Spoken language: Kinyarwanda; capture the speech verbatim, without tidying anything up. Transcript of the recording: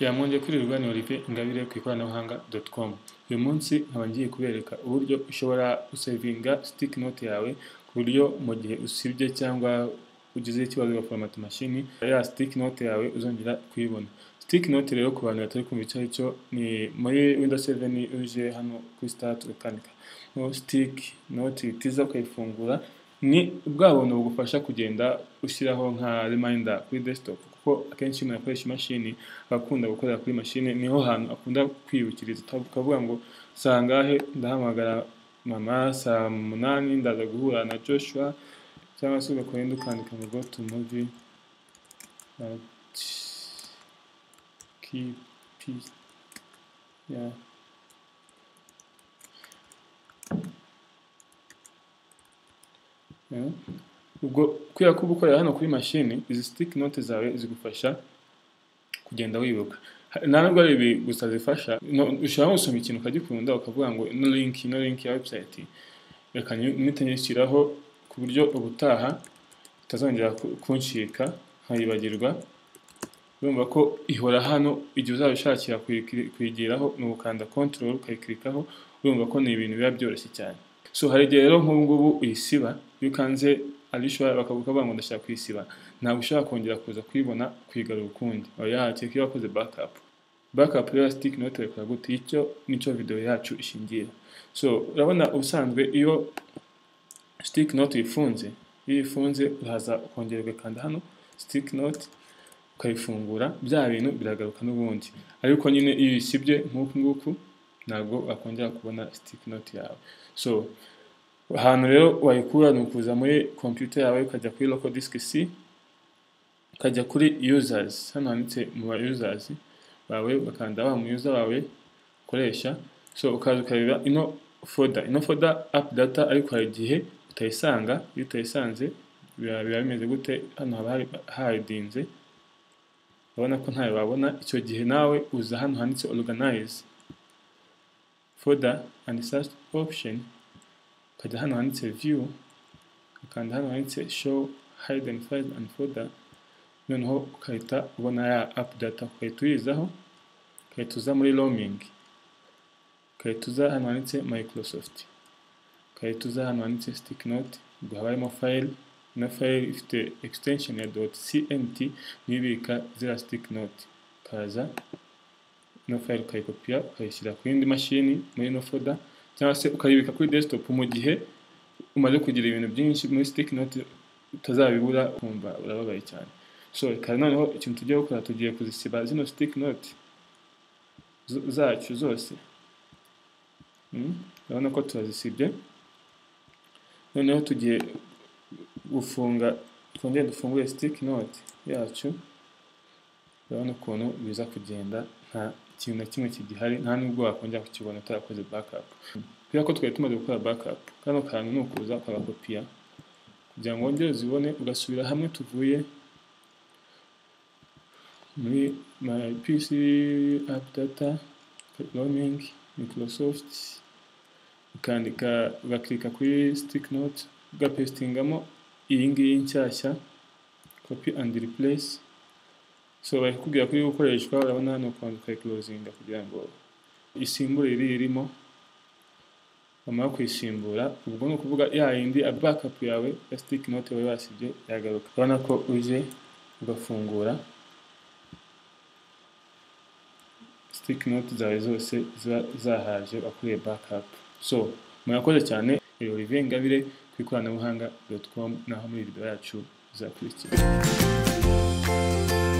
Yamwongeye kwirirwa ni Olivier Ingabire ku ikoranabuhanga dot com. Uyu munsi nkaba ngiye kubereka uburyo ushobora gusavinga stick note yawe ku buryo mu gihe usibye cyangwa ugize ikibazo ugaforomata mashini ya stick note yawe uzongera kuyibona. Stick note rero ku bantu batari kumva icyo ari cyo, ni muri Windows seven uje hano kuri start ukandika no stick note itiza ukayifungura, ni bwa buntu bugufasha kugenda ushyiraho nka reminder kuri desktop, kuko akenshi umuntu akoresha imashini akakunda gukorera kuri mashini, niho hantu akunda kwibukiriza. Ukavuga ngo saa ngahe ndahamagara mama, saa munani ndaza guhura na Joshua, cyangwa se ugakora indi ukandika ngo go to movie at keep yeah ubwo kubera ko ubukorera hano kuri mashini, izi stick note zawe zigufasha kugenda wibuka. Nta nubwo ari ibi gusa zifasha, ushobora gusoma ikintu ukagikunda ukavuga ngo ino link ino link ya website reka mpite nyishyiraho ku buryo ubutaha itazongera kuncika nkayibagirwa. Urumva ko ihora hano, igihe uzabishakira kuyigiraho ni ugukanda control ukayikirikaho. Urumva ko ni ibintu biba byoroshye cyane. So hari igihe rero nk'ubu ngubu uyisiba, iyo ukanze arishobora bakavuga ngo ndashaka kuyisiba, ntabwo ushobora kongera kuza kuyibona kuyigarura ukundi. Oya, cyeka iyo wakoze backup. Backup ya stick note ikora gute? Icyo nicyo video yacu ishingiye. So urabona ubusanzwe iyo stick note ifunze, iyo ifunze uraza ukongera ugakanda hano stick note ukayifungura, bya bintu biragaruka n'ubundi. Ariko nyine iyo isibye nk'uku nguku ntabwo wakongera kubona stick note yawe. So ahantu rero wayikura ni ukuza muri computer yawe ukajya kuri local disk C, ukajya kuri users, hano handitse mu ba users bawe bakanda wa mu user wawe ukoresha. So ukaza ukareba ino folder, ino folder app data, ariko hari igihe utayisanga. Iyo utayisanze biba bimeze gute? Hano haba hardinze, urabona ko ntayo wabona. Icyo gihe nawe uza hano handitse organize folder and search option, ukajya hano handitse view, ukanda hano handitse show hidden files and folder, noneho ukahita ubona ya app data, ukahita uyizaho, ukahita uza muri roaming, ukahita uza hano handitse Microsoft, ukahita uza hano handitse stick note, ubwo haba harimo file. Ino file ifite extension ya .cmt nibika zira stick note. Ukaza ino file ukayikopiya ukayishyira ku yindi mashini muri ino folder, cyangwa se ukayibika kuri desktop. Mu gihe umaze kugira ibintu byinshi muri stick note utazabibura, kumva urababaye cyane. So reka noneho ikintu tugiye gukora, tugiye kuzisiba zino stick note zacu zose. Urabona ko turazisibye. Noneho tugiye gufunga, twongere dufungure stick note yacu. Urabona ukuntu biza kugenda, nta kintu na kimwe kigihari, nta nubwo wakongera kukibona utarakoze backup. Kubera ko twari tumaze gukora backup, kano kantu ni ukuza ukagakopiya kugira ngo wongere uzibone, ugasubira hamwe tuvuye muri my P C app data roaming Microsoft, ukandika ugakirika kuri stick note ugapestingamo iyi ngiyi nshyashya copy and replace. So bakubwira kuri gukoreshwa, urabona hano kwandika closing kugira ngo isimbure iri irimo. Wamara kuyisimbura, ubwo ni ukuvuga ya yindi backup yawe ya stick note yawe basibye yagaruka. Urabona ko uje ugafungura stick note zawe zose zahaje wakuriye backup. So murakoze cyane. Olivier Ingabire ku ikoranabuhanga dot com, naho muri video yacu izakurikira.